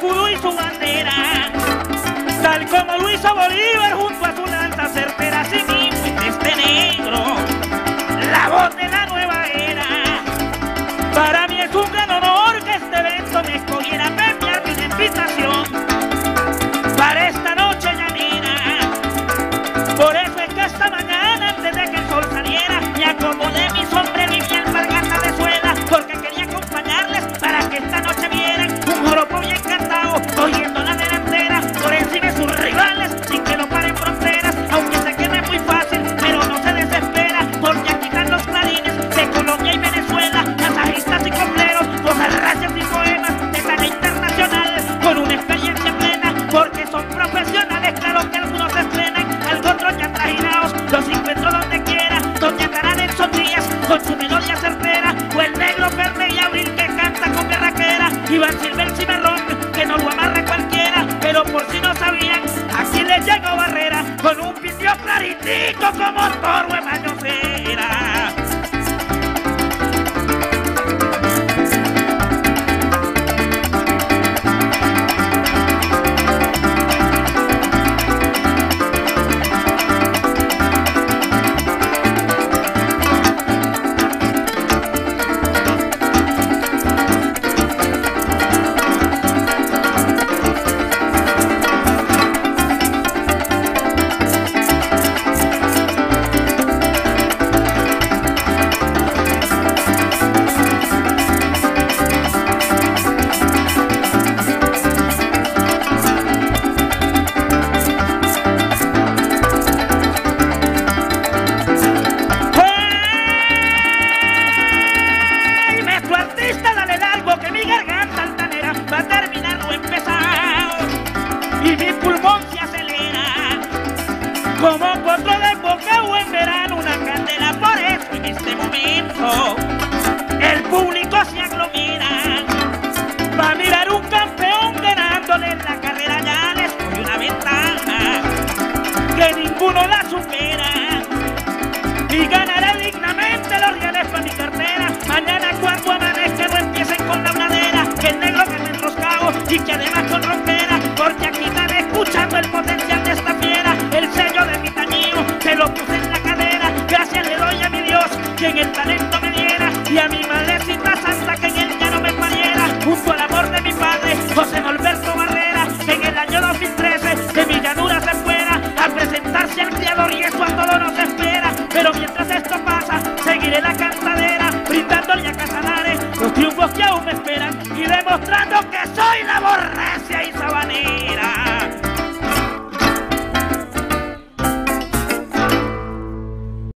escudo y su bandera, tal como lo hizo Bolívar junto a su lanza certera. Así mismo es este negro, la voz de la nueva era. Para mí es un gran honor que este evento me escogiera a premiar mi invitación para esta noche llanera. Por eso es que esta mañana, antes de que el sol saliera, me acomodé mi sombrero y mi alpargata de suela, porque quería acompañarles para que esta noche vieran un joropo bien cantado, cogiendo la delantera por encima de sus rivales, sin que lo paren fronteras. Aunque se quede muy fácil, pero no se desespera, porque aquí están los clarines de Colombia y Venezuela, masajistas y copleros, vocerracias y poemas de talla internacional, con una experiencia plena, porque son profesionales. Claro que algunos se estrenan, algo otros ya trajinados, los encuentro donde quiera, donde andarán en sonrías, con su melodía certera, o el negro Verde y Abril que canta con berraquera, Iván Silver Cimarrón, que no lo amarra cualquiera. Pero por si no sabían, aquí les llegó Barrera, con un pidió claritico como toro en mañosera. Como potro de boca o en verano una candela. Por eso en este momento el público se aglomera va a mirar un campeón ganándole en la carrera. Ya les doy una ventaja que ninguno la supera, y ganará dignamente los reales para mi cartera. Mañana cuando amanezca no empiecen con la bladera, que el negro que me enroscado y que además con rompera, porque aquí están escuchando el potencial de esta fiera. El sello de mi tañío se lo puse en la cadera, gracias le doy a mi Dios que en el talento me diera, y a mi madrecita santa que en él ya no me pariera, junto al amor de mi padre José Norberto Barrera, en el año 2013 de mi llanura se fuera a presentarse al criador, y eso a todos nos espera. Pero mientras esto pasa, seguiré la cantadera, brindándole a Casanares los triunfos que aún me esperan, y demostrando que